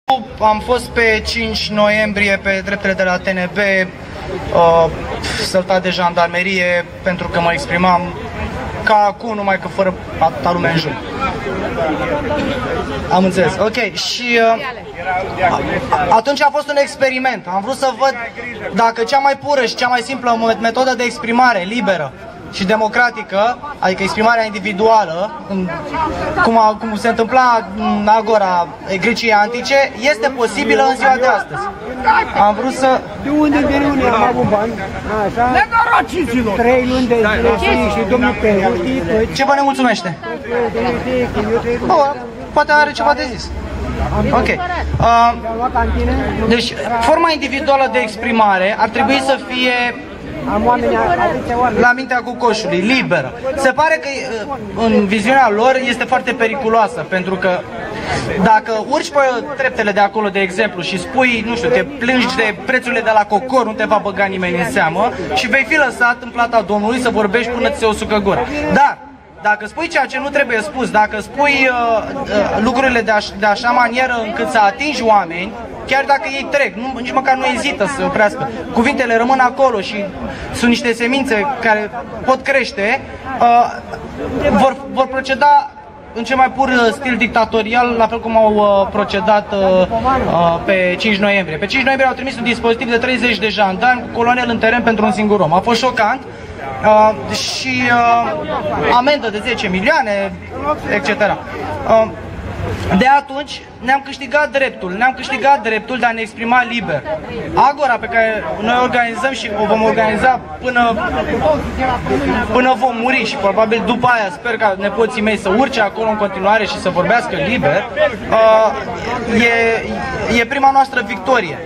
Am fost pe 5 noiembrie pe dreptele de la TNB, săltat de jandarmerie, pentru că mă exprimam ca acum, numai că fără atâta lume în jur. Am înțeles. Ok. Și atunci a fost un experiment. Am vrut să văd dacă cea mai pură și cea mai simplă metodă de exprimare liberă și democratică, adică exprimarea individuală, cum se întâmpla în agora Greciei antice, este posibilă în ziua de astăzi. Am vrut să... De unde am avut bani, așa, 3 luni de zile și domnul Peru, ce vă nemulțumește? Poate are ceva de zis. Ok. Deci, forma individuală de exprimare ar trebui să fie la mintea cucoșului, liberă. Se pare că în viziunea lor este foarte periculoasă, pentru că dacă urci pe treptele de acolo, de exemplu, și spui, nu știu, te plângi de prețurile de la Cocor, nu te va băga nimeni în seamă și vei fi lăsat în plata Domnului să vorbești până ți se usucă gura. Dar dacă spui ceea ce nu trebuie spus, dacă spui lucrurile de așa manieră încât să atingi oameni, chiar dacă ei trec, nici măcar nu ezită să se oprească, cuvintele rămân acolo și sunt niște semințe care pot crește, vor proceda în cel mai pur stil dictatorial, la fel cum au procedat pe 5 noiembrie. Pe 5 noiembrie au trimis un dispozitiv de 30 de jandarmi cu colonel în teren pentru un singur om. A fost șocant. Și amendă de 10 milioane, etc. De atunci ne-am câștigat dreptul de a ne exprima liber. Agora pe care noi organizăm și o vom organiza până vom muri și probabil după aia sper ca nepoții mei să urce acolo în continuare și să vorbească liber, e prima noastră victorie.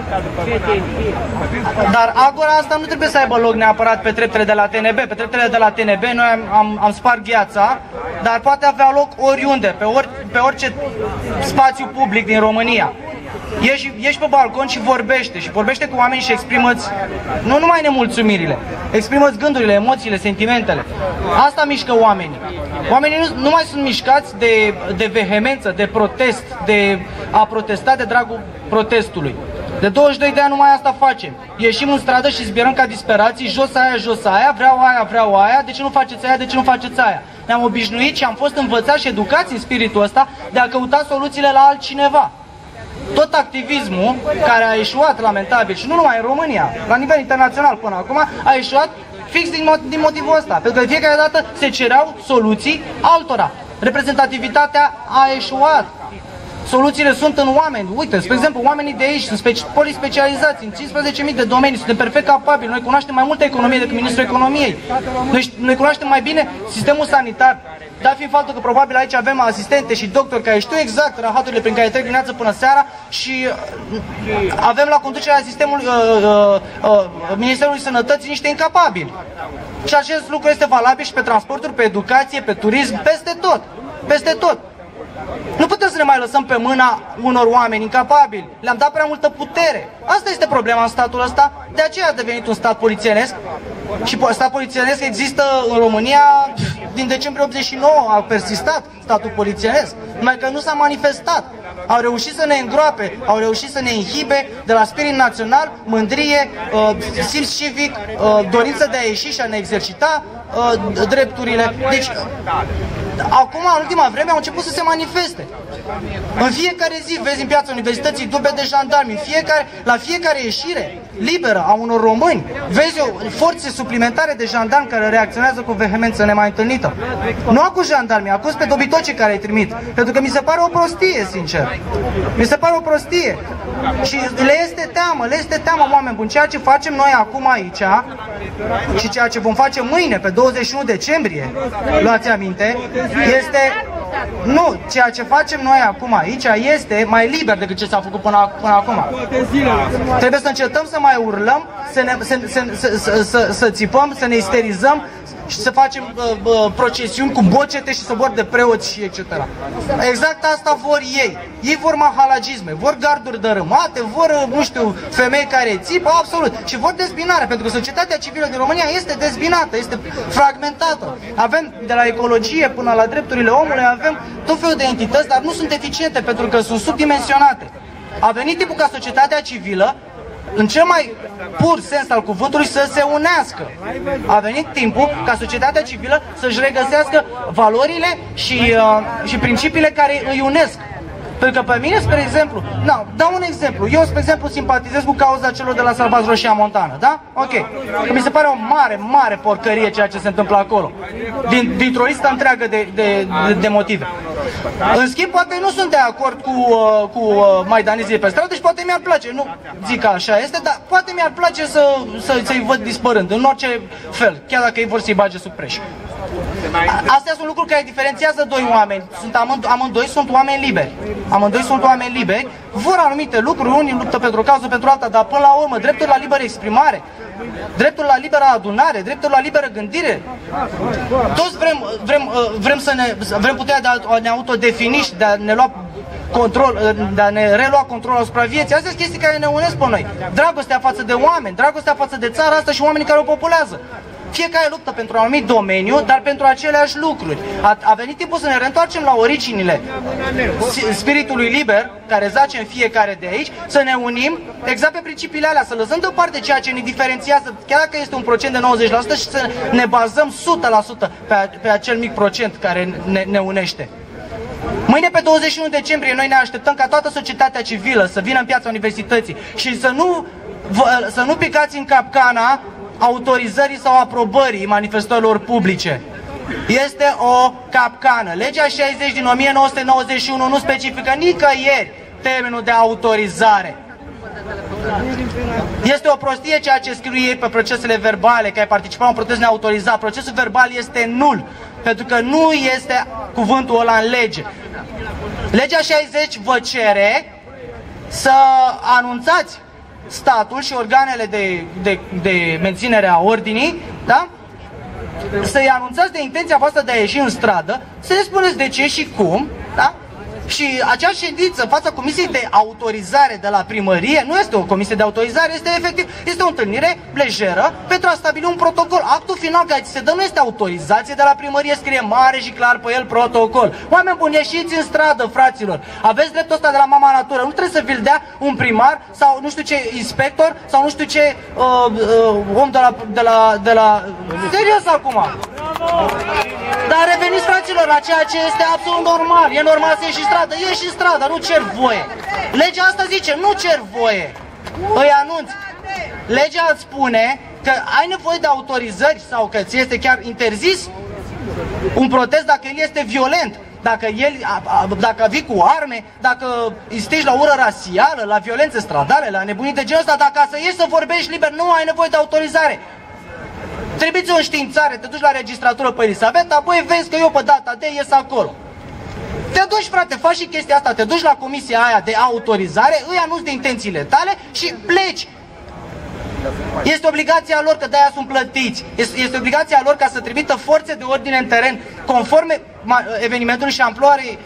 Dar agora asta nu trebuie să aibă loc neapărat pe treptele de la TNB. Pe treptele de la TNB noi am spart gheața, dar poate avea loc oriunde, pe orice spațiu public din România. Ieși pe balcon și vorbește cu oamenii și exprimă-ți nu numai nemulțumirile, exprimă-ți gândurile, emoțiile, sentimentele. Asta mișcă oamenii. Oamenii nu mai sunt mișcați de vehemență, de protest, de a protesta de dragul protestului. De 22 de ani numai asta facem. Ieșim în stradă și zbierăm ca disperații, jos aia, vreau aia, de ce nu faceți aia, de ce nu faceți aia? Ne-am obișnuit și am fost învățați și educați în spiritul ăsta de a căuta soluțiile la altcineva. Tot activismul care a eșuat lamentabil, și nu numai în România, la nivel internațional până acum, a eșuat fix din motivul ăsta. Pentru că de fiecare dată se cereau soluții altora. Reprezentativitatea a eșuat. Soluțiile sunt în oameni. Uite, spre exemplu, oamenii de aici sunt polispecializați în 15.000 de domenii, suntem perfect capabili. Noi cunoaștem mai multă economie decât Ministrul Economiei. Noi cunoaștem mai bine sistemul sanitar. Dat fiind faptul că probabil aici avem asistente și doctori care știu exact rahaturile prin care trec dimineața până seara și avem la conducerea sistemului Ministerului Sănătății niște incapabili. Și acest lucru este valabil și pe transporturi, pe educație, pe turism, peste tot. Peste tot. Nu putem să ne mai lăsăm pe mâna unor oameni incapabili. Le-am dat prea multă putere. Asta este problema în statul ăsta. De aceea a devenit un stat polițienesc. Și stat polițienesc există în România din decembrie 89. A persistat statul polițienesc. Numai că nu s-a manifestat. Au reușit să ne îngroape, au reușit să ne inhibe de la spirit național, mândrie, simț civic, dorință de a ieși și a ne exercita drepturile. Deci, acum, în ultima vreme, au început să se manifeste. În fiecare zi vezi în piața Universității dube de jandarmi, la fiecare ieșire liberă a unor români, vezi forțe suplimentare de jandarmi care reacționează cu vehemență nemai întâlnită. Nu acuz jandarmii, acuz pe dobitocii care îi trimit, pentru că mi se pare o prostie, sincer. Mi se pare o prostie. Și le este teamă, oameni buni. Ceea ce facem noi acum aici și ceea ce vom face mâine, pe 21 decembrie, luați aminte, este... Nu, ceea ce facem noi acum aici este mai liber decât ce s-a făcut până acum. Trebuie să încetăm să mai urlăm, să țipăm, să ne isterizăm și să facem procesiuni cu bocete și sobor de preoți și etc. Exact asta vor ei. Ei vor mahalagisme, vor garduri dărâmate, vor, nu știu, femei care țipă, absolut. Și vor dezbinare, pentru că societatea civilă din România este dezbinată, este fragmentată. Avem de la ecologie până la drepturile omului, avem tot felul de entități, dar nu sunt eficiente pentru că sunt subdimensionate. A venit timpul ca societatea civilă, în cel mai pur sens al cuvântului, să se unească. A venit timpul ca societatea civilă să-și regăsească valorile și principiile care îi unesc. Pentru că pe mine, spre exemplu, dau un exemplu. Eu, spre exemplu, simpatizez cu cauza celor de la Salvați Roșia Montană, da? Ok. Că mi se pare o mare, mare porcărie ceea ce se întâmplă acolo. Dintr-o listă întreagă de motive. În schimb, poate nu sunt de acord cu maidanizii pe stradă și poate mi-ar place. Nu zic că așa este, dar poate mi-ar place să-i văd dispărând, în orice fel, chiar dacă ei vor să-i bage sub preș. Astea sunt lucruri care diferențiază doi oameni. Amândoi sunt oameni liberi. Amândoi sunt oameni liberi, vor anumite lucruri, unii luptă pentru o cauză, pentru alta, dar până la urmă, dreptul la liberă exprimare, dreptul la liberă adunare, dreptul la liberă gândire. Toți vrem puterea de a ne autodefini și de a ne lua control, de a ne relua controlul asupra vieții. Astea sunt chestii care ne unesc pe noi. Dragostea față de oameni, dragostea față de țara asta și oamenii care o populează. Fiecare luptă pentru un anumit domeniu, dar pentru aceleași lucruri. A venit timpul să ne reîntoarcem la originile spiritului liber, care zace în fiecare de aici, să ne unim exact pe principiile alea, să lăsăm deoparte ceea ce ne diferențiază, chiar dacă este un procent de 90%, și să ne bazăm 100% pe acel mic procent care ne unește. Mâine, pe 21 decembrie, noi ne așteptăm ca toată societatea civilă să vină în piața universității și să nu picați în capcana autorizării sau aprobării manifestărilor publice. Este o capcană. Legea 60 din 1991 nu specifică nicăieri termenul de autorizare. Este o prostie ceea ce scriu ei pe procesele verbale, că ai participat la un protest neautorizat. Procesul verbal este nul, pentru că nu este cuvântul ăla în lege. Legea 60 vă cere să anunțați statul și organele de menținere a ordinii, da? Să-i anunțați de intenția voastră de a ieși în stradă, să le spuneți de ce și cum, da? Și acea ședință în fața comisiei de autorizare de la primărie nu este o comisie de autorizare, este efectiv, este o întâlnire lejeră pentru a stabili un protocol. Actul final care ți se dă nu este autorizație de la primărie, scrie mare și clar pe el protocol. Oameni buni, ieșiți în stradă, fraților. Aveți dreptul ăsta de la mama natură. Nu trebuie să vi-l dea un primar sau nu știu ce inspector sau nu știu ce om de la... Serios acum. Dar reveniți, fraților, la ceea ce este absolut normal. E normal să ieși în stradă, ieși în stradă, nu cer voie. Legea asta zice, nu cer voie. Îi anunț. Legea îți spune că ai nevoie de autorizări sau că ți este chiar interzis un protest dacă el este violent. Dacă vii cu arme, dacă îi stigi la ură rasială, la violențe stradale, la nebunii de genul ăsta, dacă să ieși să vorbești liber, nu ai nevoie de autorizare. Trebuie o înștiințare, te duci la registratură pe Elisabeta, apoi vezi că eu pe data de ies acolo. Te duci, frate, faci și chestia asta, te duci la comisia aia de autorizare, îi anunți de intențiile tale și pleci. Este obligația lor, că de-aia sunt plătiți. Este obligația lor ca să trimită forțe de ordine în teren, conform evenimentului și amploarei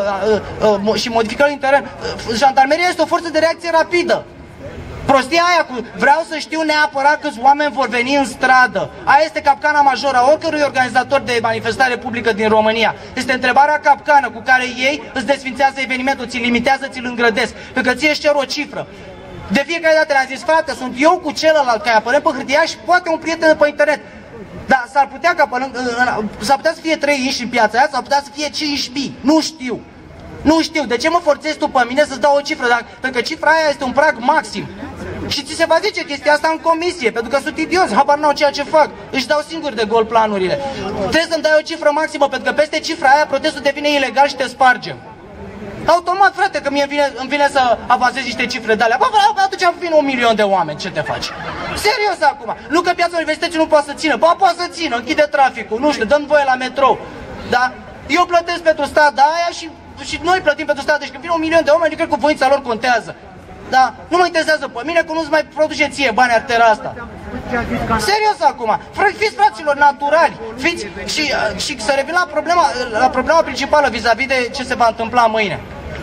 și modificării în teren. Jandarmeria este o forță de reacție rapidă. Prostia aia cu vreau să știu neapărat câți oameni vor veni în stradă. Aia este capcana majoră a oricărui organizator de manifestare publică din România. Este întrebarea capcană cu care ei îți desfințează evenimentul, ți-l limitează, ți-l îngrădesc. Pentru că ție își cer o cifră. De fiecare dată le-am zis, frate, sunt eu cu celălalt care apărăm pe hârtia și poate un prieten de pe internet. Dar s-ar putea să fie 3 inși în piața aia, s-ar putea să fie 5.000. Nu știu. Nu știu. De ce mă forțezi tu pe mine să-ți dau o cifră? Pentru că cifra aia este un prag maxim. Și ți se va zice chestia asta în comisie, pentru că sunt idioți, habar n-au ceea ce fac. Își dau singuri de gol planurile. Trebuie să-mi dai o cifră maximă, pentru că peste cifra aia protestul devine ilegal și te spargem. Automat, frate, că mie îmi vine să avansez niște cifre de alea. Bă, atunci vin 1 milion de oameni, ce te faci? Serios acum. Nu că piața universității nu poate să țină. Ba, poate să țină, închide traficul, nu știu, dăm voie la metrou. Da? Eu plătesc pentru strada aia și noi plătim pentru strada. Deci când vin 1 milion de oameni, eu cred că voința lor contează. Da, nu mă interesează pe mine că nu-ți mai produce ție bani artera asta. Serios acum, fiți, fraților, naturali, fiți și să revin la problema principală vis-a-vis de ce se va întâmpla mâine.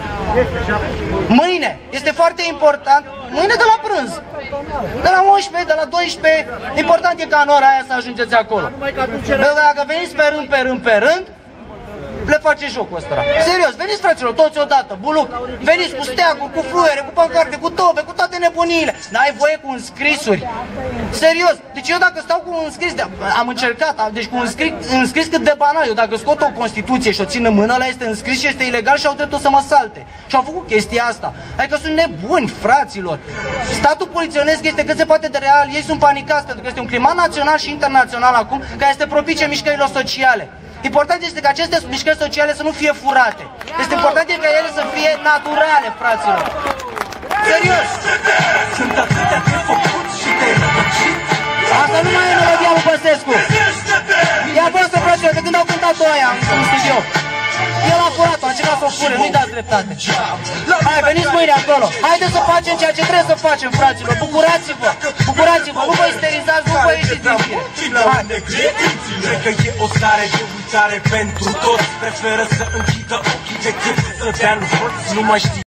Mâine este foarte important, mâine de la prânz, de la 11, de la 12, important e ca în ora aia să ajungeți acolo. Dacă veniți pe rând, le face jocul ăsta. Serios, veniți fraților, toți odată, buluc, veniți cu steaguri, cu fluiere, cu pancarte, cu tobe, cu toate nebuniile. N-ai voie cu înscrisuri. Serios, deci eu dacă stau cu un înscris, am încercat, deci cu un înscris cât de banal, eu dacă scot o Constituție și o țin în mână, ăla este înscris și este ilegal și au dreptul să mă salte. Și au făcut chestia asta. Adică sunt nebuni, fraților. Statul polițienesc este cât se poate de real, ei sunt panicați pentru că este un climat național și internațional acum care este propice mișcărilor sociale. Important este ca aceste mișcări sociale să nu fie furate. Este important ca ele să fie naturale, fraților. Serios! Sunt atâtea de făcut și de rătăcit. Asta nu mai e melodia lui Băsescu. Ia văzut, fraților, de când au cântat-o aia în studio. El a furat-o, a încercat să o fure, nu-i dați dreptate. Hai, veniți mâine acolo. Haideți să facem ceea ce trebuie să facem, fraților. Bucurați-vă, bucurați-vă, nu vă isterizați, nu vă ieșiți din fire. Cred că e o stare de uitare pentru toți. Preferă să închidă ochii decât să dea în hoți. Nu mai știi